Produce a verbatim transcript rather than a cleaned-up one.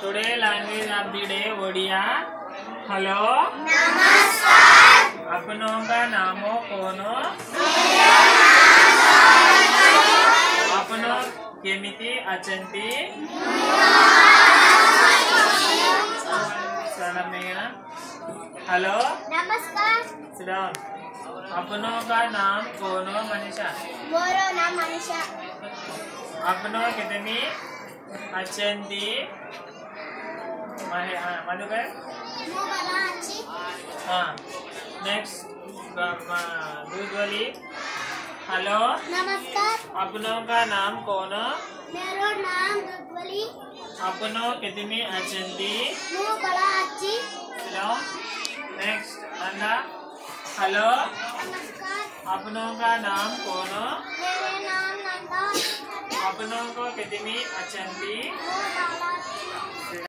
Today language of the day Odia. Hello. नमस्कार. अपनों का नामो कोनो. अपनों केमिति अचंती. सनमेना. Hello. नमस्कार. Sit down. अपनों का नाम कोनो मनीषा. मोरो नाम मनीषा. अपनों कितनी अचंती. माहे हाँ मधुकर. मो बड़ा अच्छी. हाँ नेक्स्ट दूध वाली. हेलो. नमस्कार. अपनों का नाम कौन. मेरो नाम दुधवली. अपनों कितनी अचंती. मो बड़ा अच्छी. नेक्स्ट अंदा. हेलो. नमस्कार. अपनों का नाम कौन. मेरे नाम नंदा. अपनों को कितनी अचंती. मो